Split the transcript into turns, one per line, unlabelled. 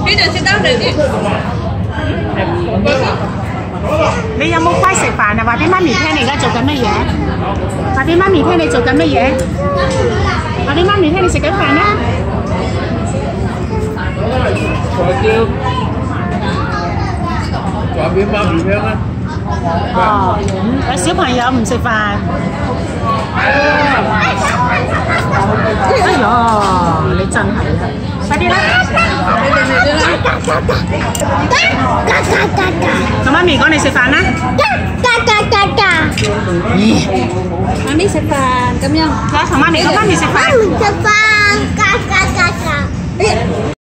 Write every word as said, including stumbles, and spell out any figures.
呢度先得嚟啲。
你有冇乖食飯啊？話俾媽咪聽，你而家做緊乜嘢？話俾媽咪聽，你做緊乜嘢？話俾媽咪聽，你食緊飯啦。
材料，話俾媽咪聽啦。
哦，有小朋友唔食飯。哎呀，你真係啊！快啲啦！同媽咪講你食飯啦。
媽咪食飯咁樣。
嚟同媽咪講媽咪食飯。
食飯。